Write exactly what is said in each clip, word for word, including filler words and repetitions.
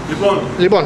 Λοιπόν, λοιπόν.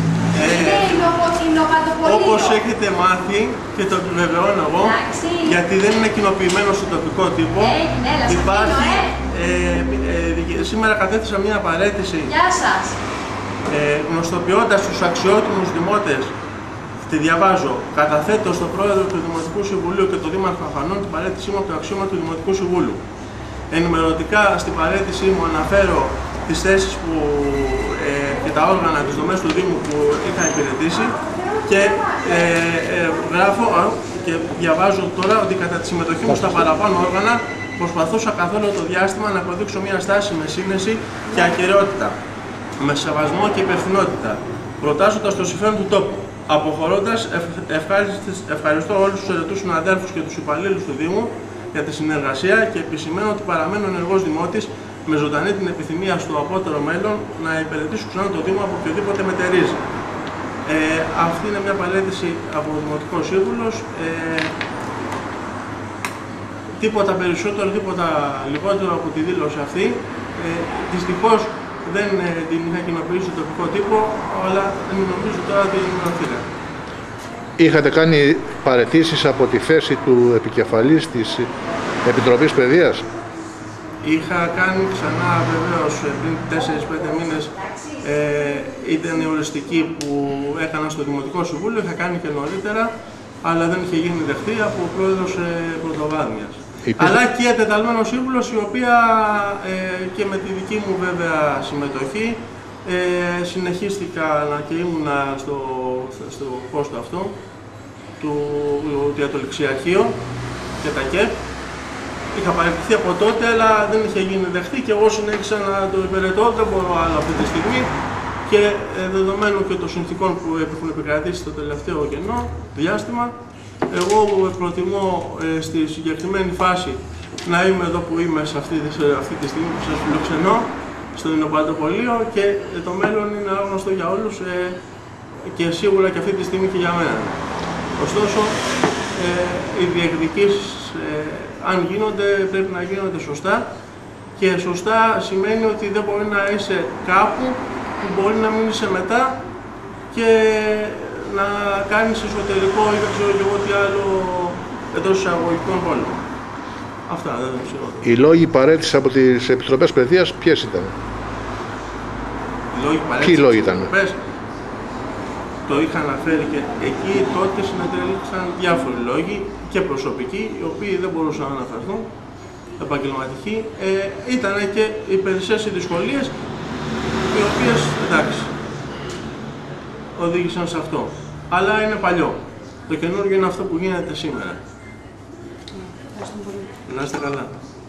Ε, όπως έχετε μάθει και το επιβεβαιώνω εγώ, γιατί δεν είναι κοινοποιημένο στο τοπικό τύπο, υπάρχει, ε, ε, σήμερα κατέθεσα μια παραίτηση ε, γνωστοποιώντας τους αξιότιμους δημότες, τη διαβάζω, καταθέτω στον πρόεδρο του Δημοτικού Συμβουλίου και τον Δήμαρχο Αφανών την παραίτησή μου από το αξίωμα του Δημοτικού Συμβούλου. Ενημερωτικά στην παραίτησή μου αναφέρω τις θέσεις που, ε, και τα όργανα, τις δομές του Δήμου που είχα υπηρετήσει και ε, ε, γράφω α, και διαβάζω τώρα ότι κατά τη συμμετοχή μου στα παραπάνω όργανα προσπαθούσα καθ' όλο το διάστημα να αποδείξω μια στάση με σύνεση και ακεραιότητα, με σεβασμό και υπευθυνότητα, προτάσσοντας το συμφέρον του τόπου. Αποχωρώντας, ευχαριστώ όλους τους ερετούς συναδέλφους και τους υπαλλήλους του Δήμου για τη συνεργασία και επισημαίνω ότι παραμένω ενεργός δημότης με ζωντανή την επιθυμία στο απότερο μέλλον να υπηρετήσω ξανά το Δήμο από οποιοδήποτε μετερίζει. Ε, αυτή είναι μια παραίτηση από ο Δημοτικός Σύμβουλος. Ε, τίποτα περισσότερο, τίποτα λιγότερο από τη δήλωση αυτή. Ε, δυστυχώς δεν ε, την είχα κοινοποιήσει στο τοπικό τύπο, αλλά νομίζω τώρα ότι είναι αφήρα. Είχατε κάνει παραιτήσεις από τη θέση του επικεφαλής της Επιτροπής Παιδείας. Είχα κάνει ξανά βεβαίως πριν τέσσερις πέντε μήνες, ε, ήταν η οριστική που έκανα στο Δημοτικό Συμβούλιο, είχα κάνει και νωρίτερα, αλλά δεν είχε γίνει δεχτή από ο πρόεδρος ε, Πρωτοβάδνιας. Υπήρχε... Αλλά και εντεταλμένος σύμβουλος, η οποία ε, και με τη δική μου βέβαια συμμετοχή ε, συνεχίστηκα να και ήμουνα στο, στο πόστο αυτό του, για το Ληξιαρχείο και τα ΚΕΠ. Είχα παραιτηθεί από τότε, αλλά δεν είχε γίνει δεχτή και εγώ συνέχισα να το υπηρετώ, δεν μπορώ άλλο αυτή τη στιγμή και ε, δεδομένου και των συνθηκών που έχουν επικρατήσει το τελευταίο κενό διάστημα, εγώ προτιμώ ε, στη συγκεκριμένη φάση να είμαι εδώ που είμαι σε αυτή, σε αυτή τη στιγμή που σας φιλοξενώ στο Ινοπαντοπολείο και ε, το μέλλον είναι άγνωστο για όλους ε, και σίγουρα και αυτή τη στιγμή και για μένα. Ωστόσο, ε, οι διεκδικήσεις ε, αν γίνονται, πρέπει να γίνονται σωστά και σωστά σημαίνει ότι δεν μπορεί να είσαι κάπου που μπορεί να μην είσαι μετά και να κάνεις εσωτερικό ή δεν ξέρω και εγώ τι άλλο εντός εισαγωγικών πόλεων. Αυτά, δεν το ξέρω. Οι λόγοι παραίτησης από τις Επιτροπές Παιδείας ποιες ήταν? Οι λόγοι Ποιοι λόγοι ήταν? Το είχα αναφέρει και εκεί τότε συνετέλεξαν διάφοροι λόγοι και προσωπικοί, οι οποίοι δεν μπορούσαν να αναφερθούν, επαγγελματικοί. Ε, ήταν και οι περισσές οι δυσκολίες, οι οποίες, εντάξει, οδήγησαν σε αυτό. Αλλά είναι παλιό. Το καινούργιο είναι αυτό που γίνεται σήμερα. Να είστε καλά.